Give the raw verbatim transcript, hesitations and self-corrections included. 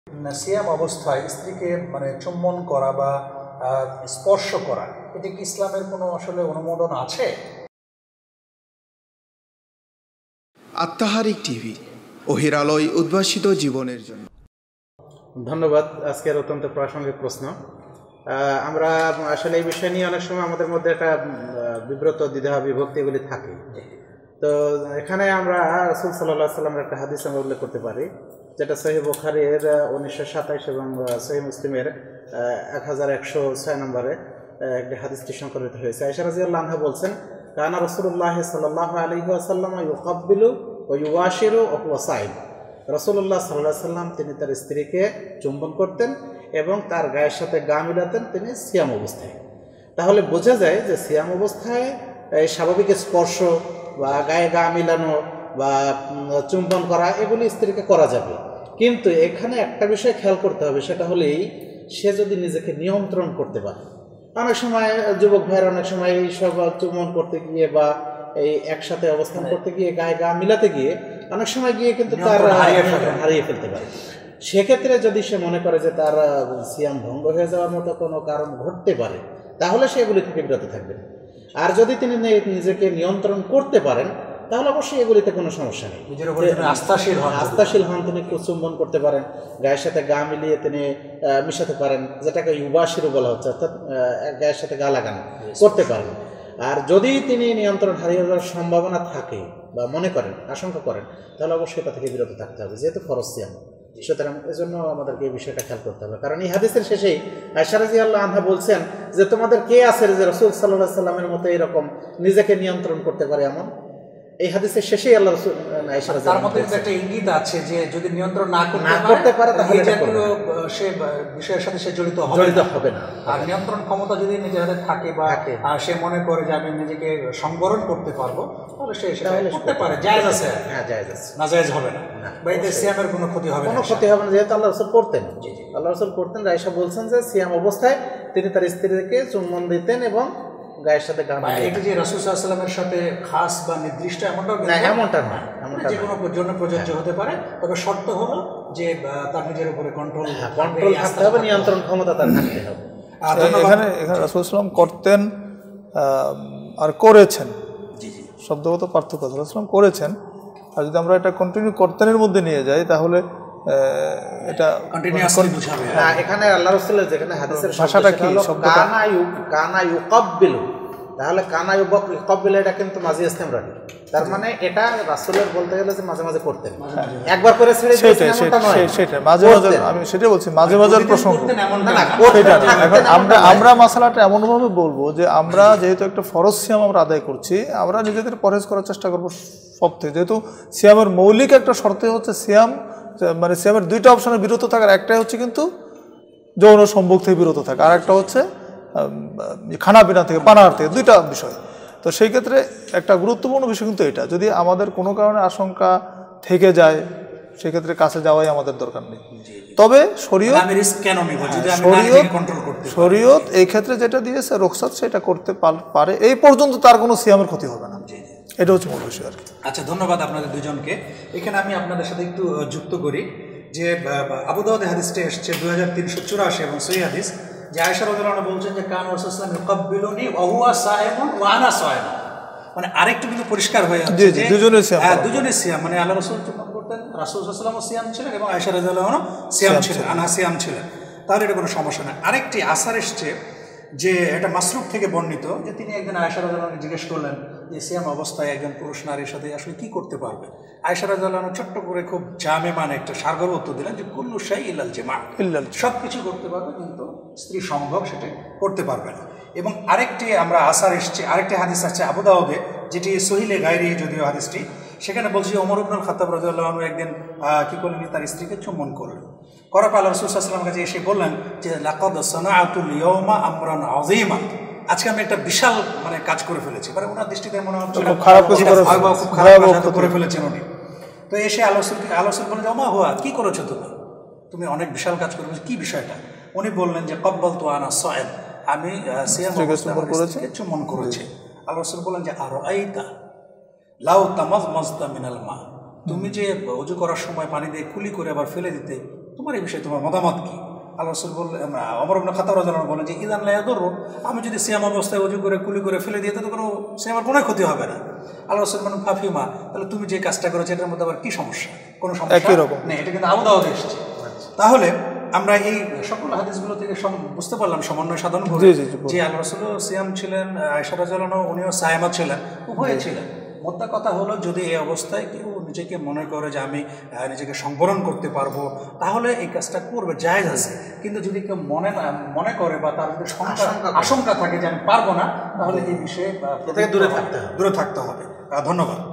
সিয়াম অবস্থায় স্ত্রীকে মানে চুম্বন করা বা স্পর্শ করা, এটা কি ইসলামের কোনো আসলে অনুমোদন আছে? আত্মাহারিক টিভি, ওহির আলোয় উদ্ভাসিত জীবনের জন্য। ধন্যবাদ। আজকের অত্যন্ত প্রাসঙ্গিক প্রশ্ন। আমরা আসলে এই বিষয় নিয়ে অনেক সময় আমাদের মধ্যে একটা বিব্রত দ্বিধা বিভক্তি এগুলি থাকে। তো এখানে আমরা রাসূল সাল্লাল্লাহু আলাইহি ওয়াসাল্লামের একটা হাদিস আমরা উল্লেখ করতে পারি, যেটা সহিহ বুখারীর উনিশশো সাতাইশ এবং সহিহ মুসলিমের এক হাজার একশো ছয় নম্বরে একটি হাদিসটি সংকলিত হয়েছে। আয়েশা রাদিয়াল্লাহু আনহা বলছেন, কানা রাসূলুল্লাহ সাল্লাল্লাহু আলাইহি ওয়াসাল্লাম ইউকাব্বিলু ওয়া ইউওয়াশিরু ওয়া হুয়া সাইম। রাসূলুল্লাহ সাল্লাল্লাহু আলাইহি ওয়াসাল্লাম তিনি তার স্ত্রীকে চুম্বন করতেন এবং তার গায়ের সাথে গা মিলাতেন তিনি সিয়াম অবস্থায়। তাহলে বোঝা যায় যে সিয়াম অবস্থায় এই স্বাভাবিক স্পর্শ বা গায়ে গা মিলানো বা চুম্বন করা এগুলি স্ত্রীকে করা যাবে, কিন্তু এখানে একটা বিষয় খেয়াল করতে হবে, সেটা হলেই সে যদি নিজেকে নিয়ন্ত্রণ করতে পারে। অনেক সময় যুবক ভাইয়ের অনেক সময় এই সব চুম্বন করতে গিয়ে বা এই একসাথে অবস্থান করতে গিয়ে গায়ে গা মিলাতে গিয়ে অনেক সময় গিয়ে কিন্তু তার হারিয়ে ফেলতে পারে। সেক্ষেত্রে যদি সে মনে করে যে তার সিয়াম ভঙ্গ হয়ে যাওয়ার মতো কোনো কারণ ঘটতে পারে, তাহলে সেগুলি থেকে বিরত থাকবেন। আর যদি তিনি নিজেকে নিয়ন্ত্রণ করতে পারেন তাহলে অবশ্যই এগুলিতে কোনো সমস্যা নেই। আস্থাশীল হন আস্থাশীল হন তিনি চুম্বন করতে পারেন, গায়ের সাথে গা মিলিয়ে তিনি মিশাতে পারেন, যেটাকে ইউবাশিরু বলা হচ্ছে, অর্থাৎ গায়ের সাথে গা লাগানো করতে পারেন। আর যদি তিনি নিয়ন্ত্রণ হারিয়ে যাওয়ার সম্ভাবনা থাকে বা মনে করেন, আশঙ্কা করেন, তাহলে অবশ্যই এটা থেকে বিরত থাকতে হবে, যেহেতু ফরজ সিয়াম। সুতরাং এজন্য আমাদেরকে এই বিষয়টা খেয়াল করতে হবে। কারণ এই হাদিসের শেষেই আয়েশা রাদিয়াল্লাহু আনহা বলছেন যে তোমাদের কে আছে যে রাসূল সাল্লাল্লাহু আলাইহি ওয়াসাল্লামের মতো এরকম নিজেকে নিয়ন্ত্রণ করতে পারে এমন। এই হাদিসের শেষেই আল্লাহ রাসূল আয়েশা রাদিয়াল্লাহু তার মধ্যে একটা ইঙ্গিত আছে যে যদি নিয়ন্ত্রণ না না করতে পারে তাহলে সে বিষয়ের সাথে সে জড়িত জড়িত হবে না। আর নিয়ন্ত্রণ ক্ষমতা যদি নিজের হাতে থাকে বা সে মনে করে যে আমি নিজেকে সংবরণ করতে পারবো, তাহলে সে সেটা করতে পারে। জায়েজ আছে, হ্যাঁ জায়েজ আছে, না জায়েজ হবে না, বা এতে সিয়ামের কোনো ক্ষতি হবে না। কোনো ক্ষতি হবে না, যেহেতু আল্লাহ রাসূল করতেন। আল্লাহ রাসূল করতেন। আয়েশা বলছেন যে সিয়াম অবস্থায় তিনি তার স্ত্রীকে চুম্বন দিতেন এবং গায়ের সাথে গা মিলাতেন। এটা যে রাসূল সাল্লাল্লাহু আলাইহি ওয়াসাল্লামের সাথে খাস বা নির্দিষ্ট এমনটা না, এমনটা না, এমনটা যে কোনো জন্য প্রযোজ্য হতে পারে, তবে শর্ত হলো যে তার নিজের উপরে কন্ট্রোল কন্ট্রোল থাকতে হবে, নিয়ন্ত্রণ ক্ষমতা তার থাকতে হবে। এখানে এখানে রাসূল সাল্লাল্লাহু আলাইহি ওয়াসাল্লাম করতেন আর করেছেন, শব্দগত পার্থক্য। রাসূল সাল্লাল্লাহু আলাইহি ওয়াসাল্লাম করেছেন, আর যদি আমরা এটা কন্টিনিউ করতেনের মধ্যে নিয়ে যাই তাহলে এটা না, এখানে আল্লাহ রাসূলের যেখানে হাদিসের ভাষাটা কি কানা ইউ কানা ইউকাব্বিলু, তাহলে কানা ইউকাব্বিলু এটা কিন্তু মাজি ইসতিমরারি। তার মানে এটা রাসূলের বলতে গেলে যে মাঝে মাঝে করতেন, একবার করে ছেড়ে দিয়েছেন এমনটা নয়। সেটা মাঝে মাঝে, আমি সেটাই বলছি, মাঝে মাঝে প্রসঙ্গ সেটা না। এখন আমরা আমরা মাসালাটা এমনভাবে বলবো যে আমরা যেহেতু একটা ফরজ সিয়াম আমরা আদায় করছি, আমরা নিজেদের পরহেজ করার চেষ্টা করবো সব থেকে। যেহেতু সিয়ামের মৌলিক একটা শর্ত হচ্ছে সিয়াম, মানে সিয়ামের দুইটা অপশনে বিরত থাকার, একটাই হচ্ছে কিন্তু যৌন সম্ভোগ থেকে বিরত থাকা, আর একটা হচ্ছে খানা পিনা থেকে, পানাহার থেকে, দুইটা বিষয়। তো সেই ক্ষেত্রে একটা গুরুত্বপূর্ণ বিষয় কিন্তু এটা, যদি আমাদের কোনো কারণে আশঙ্কা থেকে যায় সেক্ষেত্রে কাছে যাওয়াই আমাদের দরকার নেই। তবে শরীয়ত শরীয়ত এই ক্ষেত্রে যেটা দিয়েছে রুখসাত, সেটা করতে পারে, এই পর্যন্ত তার কোনো সিয়ামের ক্ষতি হবে না। এটা হচ্ছে মূল বিষয় আর কি। আচ্ছা, ধন্যবাদ আপনাদের দুজনকে। এখানে আমি আপনাদের সাথে একটু যুক্ত করি যে আবু দাউদে হাদিসটা এসছে দুই হাজার তিনশো চুরাশি এবং সহিহ হাদিস, যে আয়েশা রাদিয়াল্লাহু আনহা বলছেন যে কানা রাসূলুল্লাহ সাল্লাল্লাহু আলাইহি ওয়াসাল্লাম ইউকাব্বিলুনি ওয়া হুয়া সাইমুন ওয়া আনা সাইম। মানে আরেকটু কিন্তু পরিষ্কার হয়ে যাচ্ছে যে দুজনের সিয়াম, হ্যাঁ দুজনের সিয়াম, মানে আল্লাহ রাসূল চুম্বন করতেন, রাসূল সাল্লাল্লাহু আলাইহি ওয়াসাল্লাম সিয়াম ছিলেন এবং আয়েশা রাদিয়াল্লাহু আনহা সিয়াম ছিলেন, আনা সিয়াম ছিলেন, তাহলে এটা কোনো সমস্যা না। আরেকটি আসার এসছে যে এটা মাসরুক থেকে বর্ণিত, যে তিনি একদিন আয়েশা রাদিয়াল্লাহু আনহা জিজ্ঞেস করলেন যে সিয়াম অবস্থায় একজন পুরুষ নারীর সাথে আসলে কি করতে পারবে। আয়েশা রাদিয়াল্লাহু আনহা ছোট্ট করে খুব জামে মানে একটা সারগর্ভ উত্তর দিলেন যে কুল্লু শাই ইল্লাল জিমা, সব কিছু করতে পারবে কিন্তু স্ত্রী সম্ভব সেটা করতে পারবে না। এবং আরেকটি আমরা আসার এসছে, আরেকটি হাদিস আছে আবু দাউদে, যেটি সহিলে গায়রি যদিও হাদিসটি, সেখানে বলছি ওমর ইবনুল খাত্তাব রাদিয়াল্লাহু আনহু একদিন কি করলেন, তার স্ত্রীকে চুম্বন করলেন। করার পর আল্লাহ রাসূল সাল্লাল্লাহু আলাইহি ওয়াসাল্লামের কাছে এসে বললেন যে লাকাদ সানাআতুল ইয়াওমা আমরান আযীমা, আজকে আমি একটা বিশাল মানে কাজ করে ফেলেছি। মানে ওনার দৃষ্টিতে মনে হচ্ছে খুব খারাপ কিছু করে ফেলেছেন উনি। তো এসে আল্লাহ রাসূলকে আল্লাহ রাসূল বললেন ওমা হুয়া, কি করেছো তুমি, তুমি অনেক বিশাল কাজ করে ফেলেছো, কি বিষয়টা? উনি বললেন যে কব্বালতু আনা সাইম, আমি সিয়াম অবস্থায় চুম্বন করেছি। আল্লাহ রাসূল বললেন যে আরাআইতা লাউ তামাজমাজতা মিনাল মা, তুমি যে ওযু করার সময় পানি দিয়ে কুলি করে আবার ফেলে দিতে, তোমার এই বিষয়ে তোমার মতামত কি? আল্লাহ রাসূল বললেন, ওমর ইবনে খাত্তাব রাদিয়াল্লাহু আনহু বলেন যে ইদান লা ইয়াদুররু, আমি যদি সিয়াম অবস্থায় ওযু করে কুলি করে ফেলে দিই, তাতে কোনো সিয়ামের কোনো ক্ষতি হবে না। আল্লাহ রাসূল বলেন ফাফিমা, তাহলে তুমি যে কাজটা করেছো এটার মধ্যে আবার কি সমস্যা? কোনো সমস্যা একই রকম নেই, এটা কিন্তু আবু দাউদে এসেছে। তাহলে আমরা এই সকল হাদিসগুলো থেকে বুঝতে পারলাম সমন্বয় সাধন করে যে আল্লাহ রাসূল সিয়াম ছিলেন, আয়েশা রাদিয়াল্লাহু আনহা উনিও সায়মা ছিলেন, উভয়ে ছিলেন। মোদ্দা কথা হলো, যদি এই অবস্থায় কেউ নিজেকে মনে করে যে আমি নিজেকে সংবরণ করতে পারবো, তাহলে এই কাজটা করবে, জায়েজ আছে। কিন্তু যদি কেউ মনে না মনে করে বা তার যদি আশঙ্কা থাকে যে আমি পারবো না, তাহলে এই বিষয়ে দূরে থাকতে দূরে থাকতে হবে। ধন্যবাদ।